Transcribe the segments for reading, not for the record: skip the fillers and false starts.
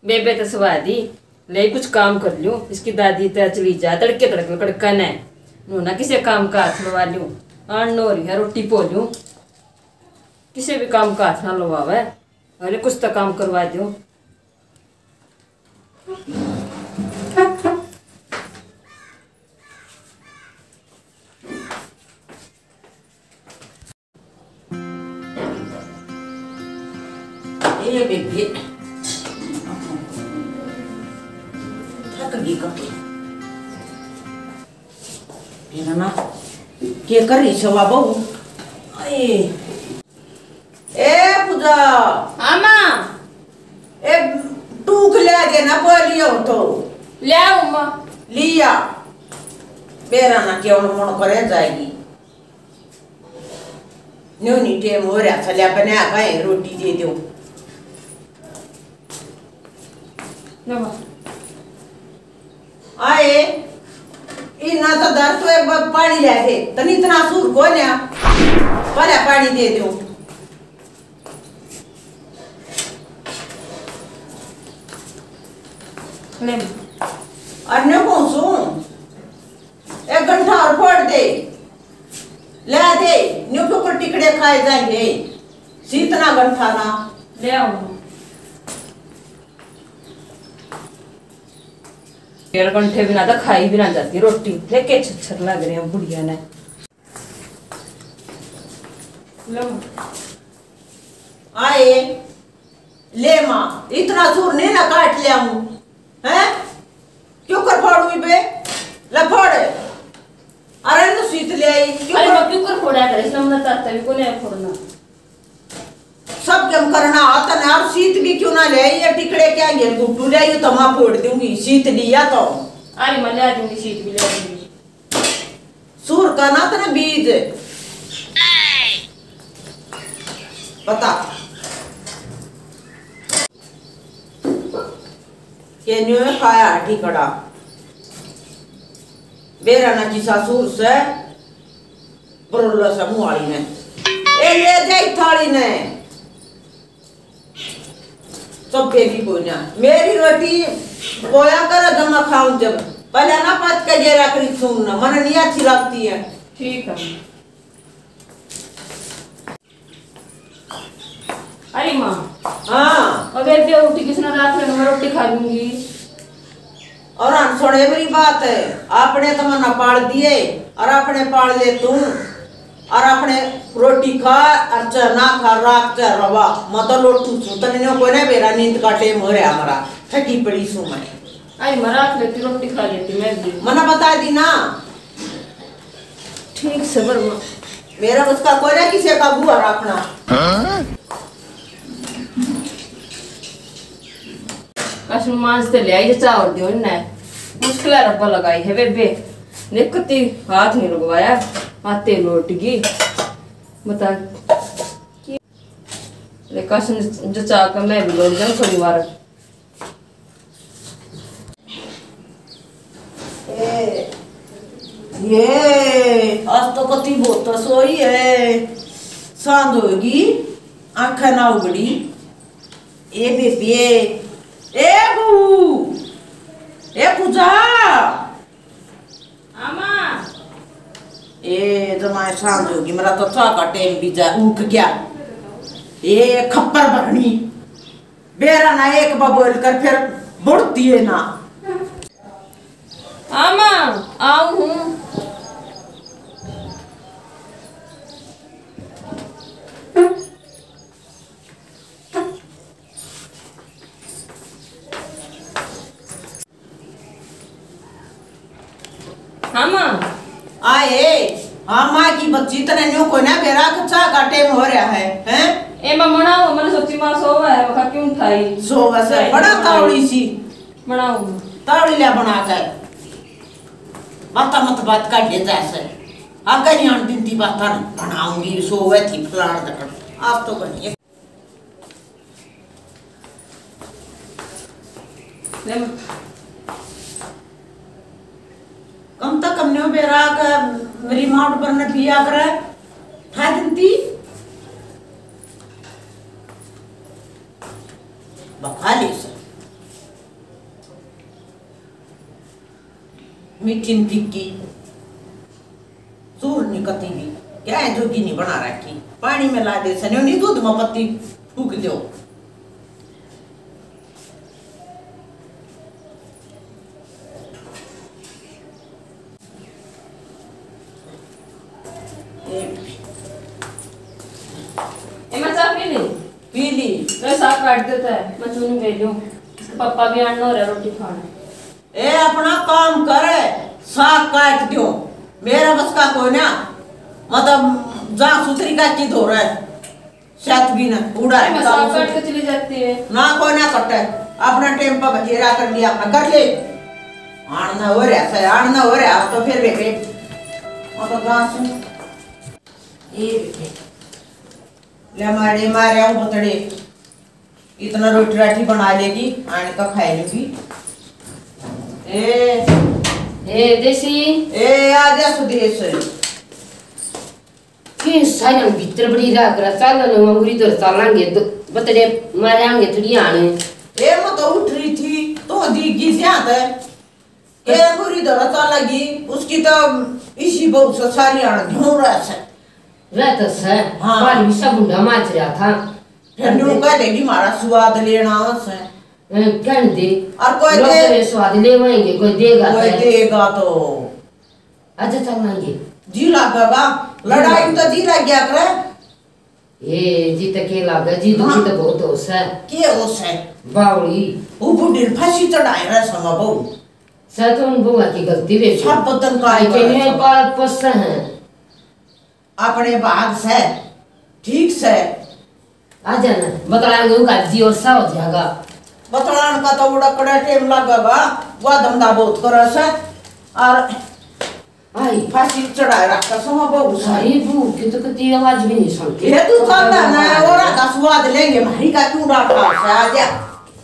बेबे तो सवा दी ले कुछ काम कर लूं। इसकी दादी तो चली जा तड़के तड़के कड़कन है ना किसी काम का हाथ लगा लूं। नो रही है रोटी पो लूं। किसी भी काम का हाथ ना लवावे। अरे कुछ तो काम करवा दो। ये बेबी थक गई कभी ये ना क्या कर रही छवा बहू ए पूजा हाँ माँ ए टूक ले देना बोलियो तो ले आओ माँ लिया बेरा ना क्या मन करे जाएगी न्यू नी टेम हो रहा चलिया बना गए रोटी दे दो आए इना तो दर तो एक बार पानी ले दे तनी इतना सूर को ना पहले पानी दे दो ले अन्य कौन सो एक घंटा और फोड़ दे ले दे न्यू टुकड़े टिकड़े खाए जाएंगे सीतना घंटा ना ले आओ। 1.5 घंटे बिना तो खाई भी ना जाती रोटी लेके छच्छर लग रहे हैं बुढ़िया ने। आए ले माँ इतना सूर नहीं ना काट लिया हूँ हैं क्यों कर फोड़ू बे ले फोड़ अरे तो सीत ले आई अरे मैं क्यों कर फोड़ा करे इसने मुझे ताता भी को नहीं फोड़ना सब क्या करना आता ना और सीत भी क्यों ना ले आई ये टिकड़े क्या ये गुट्टू ले आई तो मैं फोड़ दूंगी सीत लिया तो अरे मैं ले दूंगी सीट भी ले दूंगी सूर का ना तो ना बीज बता ये न्यू खाया टिकड़ा बेरा ना की सासुर से बरोला से मुआली ने ए ले जाई थाली ने सब बेबी बोना मेरी रोटी बोया कर जब मैं खाऊं जब पहले ना पत के जरा करी सुनना मन नहीं अच्छी लगती है ठीक है। अरे माँ हाँ अगर दे रोटी किसने रात में मैं रोटी खा लूंगी और सुने मेरी बात है आपने तो मना पाल दिए और आपने पाल ले तू और अपने रोटी खा अर्चा ना खा रात चा रवा मत लोटू सुतने ने कोई ना बेरा नींद का टाइम हो रहा हमारा थकी पड़ी सू मैं आई मरात लेती रोटी खा लेती मैं भी मना बता दी ना ठीक से बर मेरा उसका कोई ना किसी का बुआ रखना कसम मांस ते ले आई चावल दियो ने मुश्किल है रब्बा लगाई है बेबे देखती हाथ नहीं लगवाया आते लौट गई बता ले कसम जो चाक मैं भी लौट जाऊं थोड़ी बार ये आज तो कति बहुत सोई है सांझ होगी आंखें ना उगड़ी ए बेबी ए बू ए पूजा आमा ए जमाए सांझ होगी मेरा तो चा का टाइम भी जा उठ गया ए खप्पर भरनी बेरा ना एक बोल कर फिर बुड़ती है ना आमा आऊं हूँ आए हाँ माँ की बच्ची तने न्यू को ना बेरा कच्चा का टाइम हो रहा है हैं ए मां बनाओ मैंने सोची मां सोवा है वखा क्यों उठाई सो वैसे बड़ा तावड़ी सी बनाओ तावड़ी ले बना कर बात मत बात का दे जैसे आगे नहीं आन दिन ती बात बनाऊंगी सो वे थी फलाण तक आज तो बनी ले कम तक हमने बेरा का रिमाउंट पर न पिया करे था दिनती बखाली से मीठी टिक्की सूर निकती भी क्या है जोगी नहीं बना रखी पानी में ला दे सने नहीं दूध में पत्ती फूक दो। मैं चाय पी ली। पी ली। मैं साग काट देता है मैं चुन गई हूँ। पापा भी आना हो रहा रोटी खाना। ए अपना काम करे साग काट दो मेरा बस का कोई ना मतलब जहाँ सुथरी का चीज हो रहा है साथ भी ना उड़ा है मैं साग काट के चली जाती है ना कोई ना कटे अपना टेम पर बचेरा कर लिया अपना कर ले आणना हो रहा है आणना हो रहा है तो फिर बेटे मतलब जहाँ से ये ले मारे हूँ बतड़े इतना रोटी राटी बना लेगी आने का खाए लेगी। ए देसी ए आजा सुदेश के सारे भीतर बड़ी राग रहा चाल न मंगुरी तो चालांगे बतड़े मारे आंगे थोड़ी आने ए मैं तो उठ रही थी तो दीगी ज्यादा है ए अंगूरी दरा चालेगी उसकी तो इसी बहुत सा सारी आने ढूंढ रहा है रहता है हाँ। पानी भी सब ढूंढा माच रहा था फिर ढूंढ का देगी मारा स्वाद लेना है कहने दे और कोई लोग दे तेरे स्वाद ले आएंगे कोई देगा कोई देगा तो अच्छा चलाएंगे जी लगेगा लड़ाई तो जी लग गया करे ये जी तक के लागा जी दुखी तो बहुत होश है के होश है बावली वो बुढ़ी फांसी चढ़ाए रहा संग बहु शायद उन बुआ की गलती वे सब पतन का आई के लिए पाल पस है अपने बाग से ठीक से आ जाना बतलाएंगे उनका जी और सा हो जाएगा बतलान का तो बड़ा कड़ा टेम लगेगा वह धंधा बहुत करे से और आई फांसी चढ़ाए रखा संग बहु सारी बू की तो कती आवाज भी नहीं सुनती ये तू चलता ना और का स्वाद लेंगे भारी का क्यों डालता है आ जा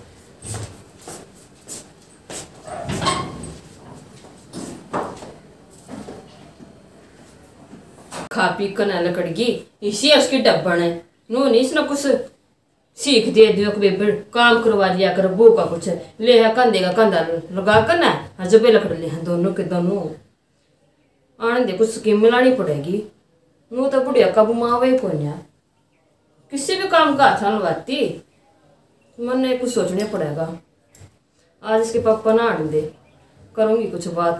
खा पी कर न लकड़गी इसी उसकी डब्बन है नू नहीं इसने कुछ सीख दे दियो कि बेबे काम करवा लिया कर वो का कुछ ले है कंधे का कंधा लगा कर ना जब लकड़ ले हैं दोनों के दोनों आने दे कुछ स्कीम मिलानी पड़ेगी नू तो बुढ़िया कब मावे को ना किसी भी काम का हाथ लगाती मन ने कुछ सोचने पड़ेगा आज इसके पापा ना आने दे करूँगी कुछ बात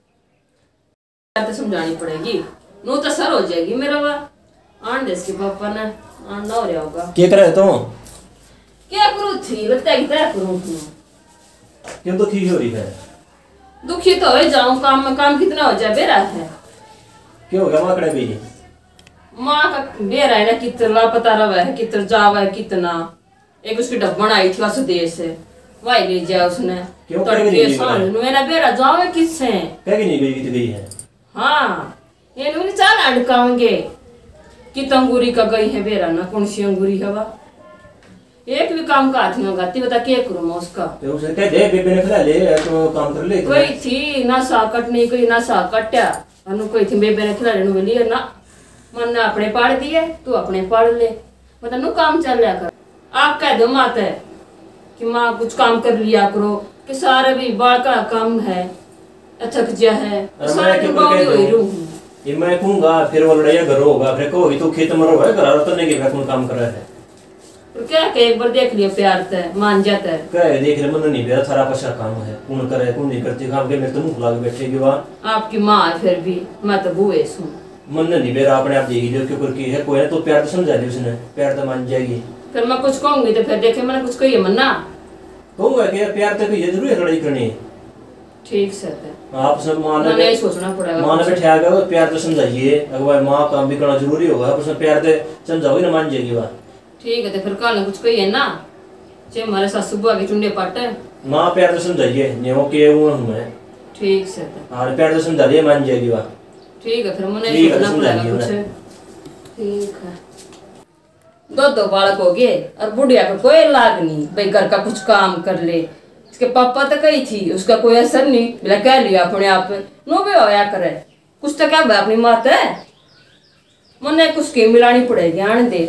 तो समझानी पड़ेगी नू तो सर हो जाएगी मेरा वाह आन दे इसके पापा ने आना हो रहा होगा क्या करे तुम क्या करूँ थी लगता है कि क्या करूँ क्यों तो ठीक हो रही है दुखी तो हो जाऊँ काम में काम कितना हो जाए बेरा है क्या हो गया माँ कड़े भी माँ का बेरा है ना कितना लापता रहा है कितना जावा है कितना एक उसकी डब्बन आई थी वहाँ देश से वही ले जाए उसने क्यों तड़के सांझ मेरा बेरा जाओ किससे कह नहीं गई कितनी गई है हाँ ये नहीं चाल अड़काओगे कि तंगूरी का गई है बेरा ना कौन सी अंगूरी है वा एक भी काम का हाथ नहीं लगाती बता क्या करूँ मैं उसका तो उसे कह दे बेबे ने खिला ले तो काम कर ले कोई थी ना साकट नहीं कोई ना साकट्या अनु कोई थी बेबे ने खिला लेने वाली ना मन ने अपने पाड़ दिए तू अपने पाड़ ले मतलब नु काम चल लिया कर आप कह दो माता है कि माँ कुछ काम कर लिया करो कि सारे भी बाल का काम है थक जा है सारे दिन बावड़ी हो ही रहूं ये मैं कहूँगा फिर वो लड़ाई घर होगा फिर कहोगी तू खेत में रहो घर तो नहीं कि कौन काम कर रहा है और क्या कहे एक बार देख लिया प्यार ते मान जाता है कह देख ले मन नहीं बेरा थारा पछा काम है कौन करे कौन नहीं करती काम के मेरे तो मुंह लाके बैठेगी वहाँ आपकी माँ है फिर भी मैं तो बुए सुन मन नहीं बेरा अपने आप देगी जो क्यों की है कोई ना तो प्यार तो समझा दी उसने प्यार तो मान जाएगी फिर मैं कुछ कहूंगी तो फिर देखे मैंने कुछ कही है मन्ना कहूँगा कि प्यार तो ये जरूरी है लड़ाई करनी ठीक से आप सब मान मैंने यही सोचना पड़ेगा माँ ने बैठा गया प्यार तो समझाइए अगर माँ काम भी करना जरूरी होगा आप उसमें प्यार तो समझाओगे ना मान जाएगी बात ठीक है तो फिर कल कुछ कही है ना चे हमारे साथ सुबह के चुंडे पाटे माँ प्यार तो समझाइए नहीं के वो हूँ मैं ठीक से हाँ प्यार तो समझा दिए मान जाएगी बात ठीक है फिर मैंने ठीक है, सोचना समझा पड़ेगा लिया कुछ ठीक है दो बालक हो गए और बुढ़िया को कोई लाग नहीं भाई घर का कुछ काम कर ले इसके पापा तो कही थी उसका कोई असर नहीं बोला कह लिया अपने आप नो भी होया करे कुछ तो क्या अपनी मात है मने कुछ स्कीम मिलानी पड़ेगी आने दे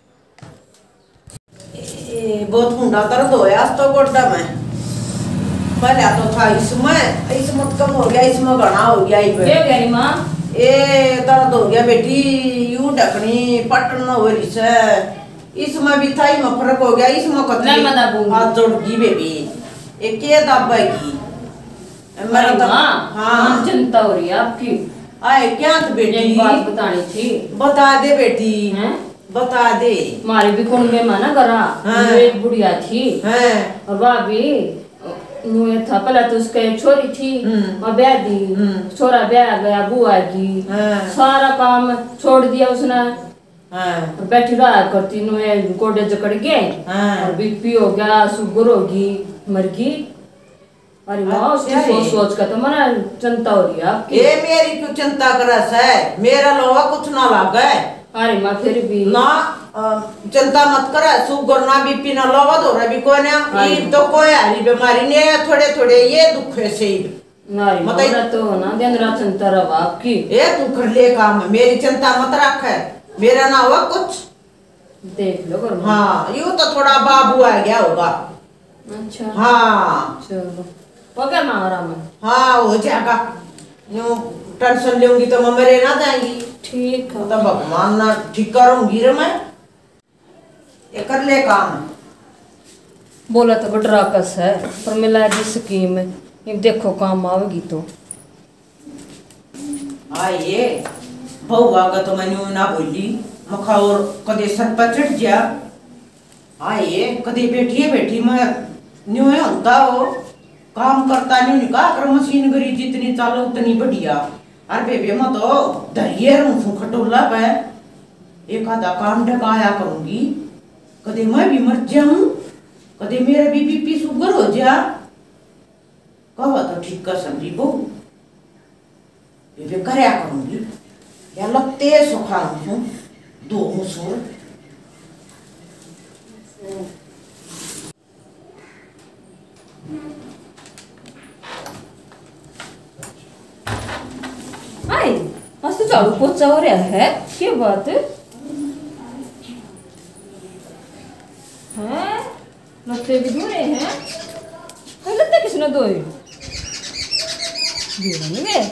बहुत मुंडा दर्द होया आज तो गोड्डा में पहले तो था इसमें कम हो गया, इसमें घना हो गया। क्या कह रही माँ? ए दर्द हो गया बेटी, यूं ढकनी पटन हो रही से। इसमें भी था, इसमें फर्क हो गया। इसमें नहीं मैं दाबूंगी। हाथ जोड़गी बेबी, एक के दाबेगी मेरा तो। हाँ चिंता हो रही है आपकी। आए क्या तो बेटी, एक बात बतानी थी। बता दे बेटी। हैं? बता दे। हमारी भी कुंड में माना करा। हाँ। एक बुढ़िया थी और भाभी नुए था। पहले तो उसका एक छोरी थी और ब्याह दी। छोरा ब्याह गया, बुआ की सारा काम छोड़ दिया उसने। और बैठी रहा करती नुए कोडे जकड़ गए और बीपी हो गया, शुगर होगी, मर गई। अरे माँ उसकी सोच सोच का तो मना चिंता हो रही है आपकी। ये मेरी क्यों चिंता करस है, मेरा लोहा कुछ ना लागा है। अरे माँ फिर भी ना चिंता मत कर, शुगर ना बीपी ना लोहा दो रहा भी कोई ना। ये तो कोई हरी बीमारी नहीं है, थोड़े थोड़े ये दुख है से। नारी माँ तो ना दिन रात चिंता रहा आपकी। ये तू कर ले काम, मेरी चिंता मत रख है, मेरा ना हुआ कुछ। देख लो कर। हाँ यूं तो थोड़ा बाबू आ गया होगा। अच्छा हाँ चलो वो क्या माँ आराम है। हाँ हो जाएगा, यूं टेंशन लूंगी तो मैं मरे ना जाएंगी। ठीक है तो भगवान ना ठीक करूंगी रे मैं, ये कर ले काम। बोला तो बड़ा राकस है पर मिला दी स्कीम है, ये देखो काम आवेगी तो। आइए बहु आगा तो मैंने ना बोली मखा और कदे सर पर चढ़ जा। आइए कदे बैठिए बैठी मैं न्यू है होता हो काम करता न्यू निकाह कर मशीन गरी जितनी चालो उतनी बढ़िया। अरे बेबे मैं तो दरिये रहूं खटोला पे एक आधा काम डगाया करूंगी। कदे मैं भी मर जाऊं, कदे मेरा भी बीपी शुगर हो जा। कहा तो ठीक कर समझी बहु, ये करया करूंगी या लगते सुखा हूँ दो मुसूर। आई आज तो झाड़ू पोछा हो रहा है, क्या बात है? हैं लत्ते भी धो रहे हैं। लत्ते किसने धोए? धोए नहीं गए।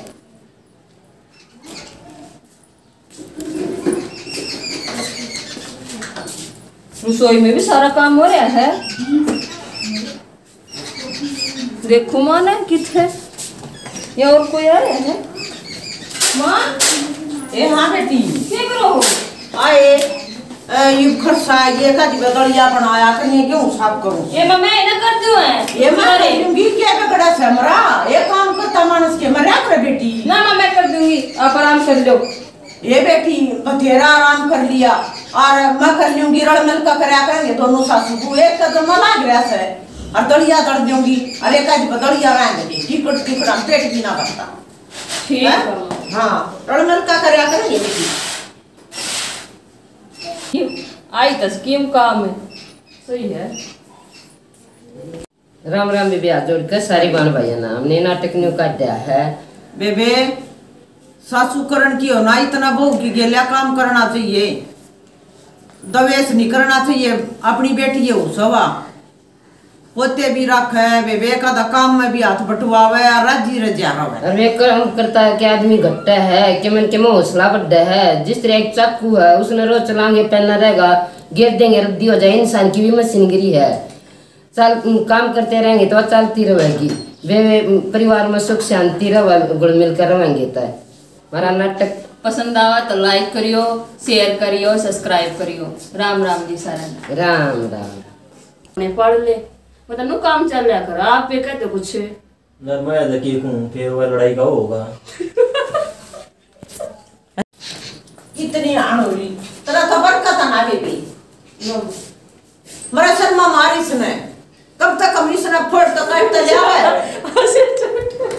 रसोई में भी सारा काम हो रहा है। देखो माँ ना कितने या और कोई आ रहा है। माँ ए हाँ बेटी क्या करो? आए ये खरसा ये का जी बदलिया बनाया कहीं क्यों साफ करूं? ये मैं ना कर दूं है। ये मैं लूंगी क्या बगड़ा से मरा ये काम करता मानस के मरा कर बेटी। ना मैं कर दूंगी, आप आराम कर लो। ये बेटी बतेरा आराम कर लिया और मैं कर लूंगी, रड़ मिल का करया करेंगे दोनों सासू को। एक कदम लग गया से और दलिया दड़ दूंगी और एक आज बदलिया रहेंगे टिकट टिकट पेट भी ना करता। ठीक है हाँ रड़ मिल का करया करेंगे बेटी। आई तो स्कीम काम है सही है। राम राम बेबे हाथ जोड़कर सारी बान भाइया ना हमने नाटक न्यू काटा है। बेबे सासू करण की हो ना इतना बहू की गेलिया काम करना चाहिए, दवेश नहीं करना चाहिए। अपनी बेटी है उसवा पोते भी रखे बेबे का काम में भी हाथ बटवावे राजी रजा रहे। और वे काम करता है कि आदमी घट्टा है कि मन के में हौसला बढ़ा है। जिस तरह एक चाकू है उसने रोज चलाएंगे पहनना रहेगा, गिर देंगे रद्दी हो जाए। इंसान की भी मशीनगिरी है, चल काम करते रहेंगे तो चलती रहेगी। वे परिवार में सुख शांति रहे, गुड़ मिलकर रहेंगे। तो हमारा नाटक पसंद आवा तो लाइक करियो, शेयर करियो, सब्सक्राइब करियो। राम राम जी सारा राम राम। ने पढ़ ले मतलब नु काम चल रहा कर। आप पे कहते कुछ यार मैं देखी हूँ फिर वह लड़ाई का होगा। इतनी आनोरी तेरा तो बरकत ना बेबी मरा शर्मा मारी सुने कब तक हम इसने फोड़ तो काट तो जावे।